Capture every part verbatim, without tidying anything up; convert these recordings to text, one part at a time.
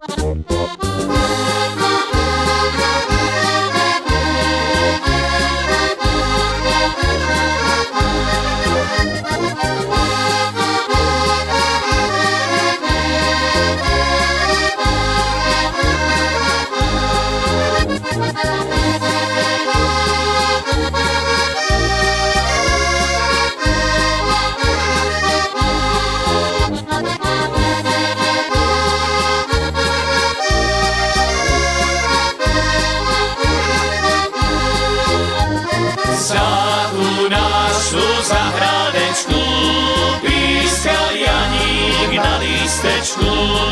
Za tú našu zahradečku pískal Janík na lístečku.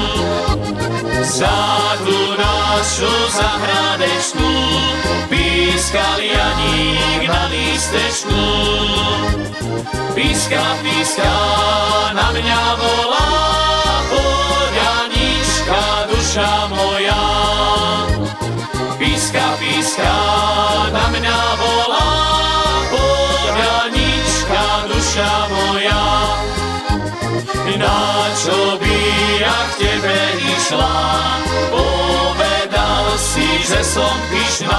Za tú našu zahradečku pískal Janík na lístečku. Píska, píska, na mňa volá, Polianička, duša moja. Píska, píska, na mňa volá, Polianička, duša moja. Na čo by ja k tebe išla, povedal si, že som pyšná.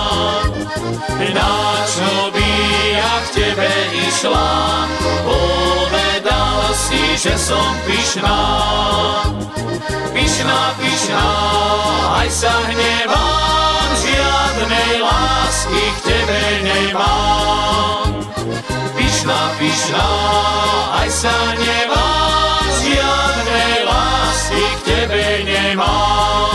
Na čo by ja k tebe išla, povedal si, že som pyšná. Pyšná, pyšná, aj sa hnevám, žiadnej lásky k tebe nemám. Pyšná, pyšná, aj sa hnevám, žiadnej lásky k tebe nemám.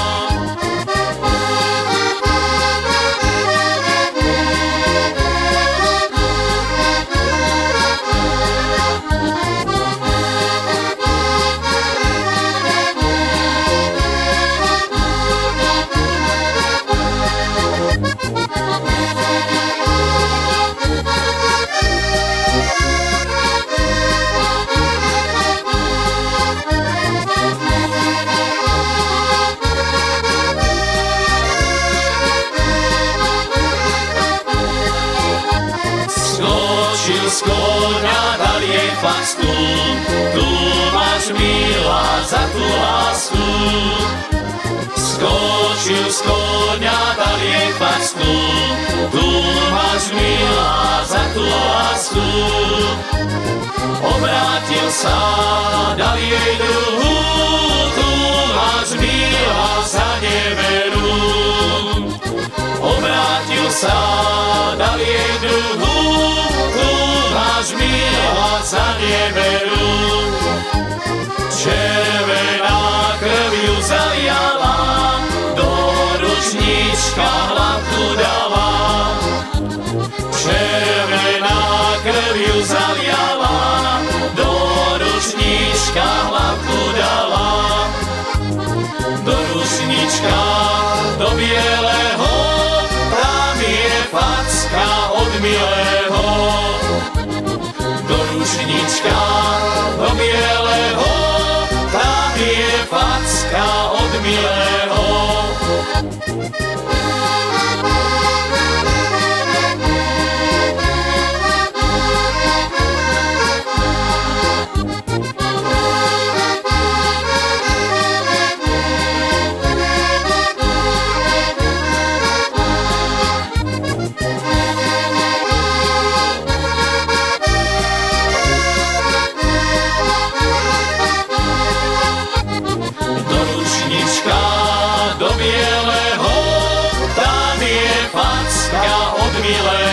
Skočil z koňa, dal jej facku, tu máš milá za tú lásku. Skočil z koňa, dal jej facku, tu máš milá za tú lásku. Obrátil sa, dal jej druhú, tu máš milá za neveru. Obrátil sa, dal jej druhú, tu máš milá za neveru. Červená krv ju zaliala, do ručníčka hlavku dala. Červená krv ju zaliala, do ručníčka hlavku dala. Do ručníčka, do bieleho, tam je facka od milého. Do ručníčka, do bieleho, tam je facka od milého. Do bieleho, tam je facka od milého.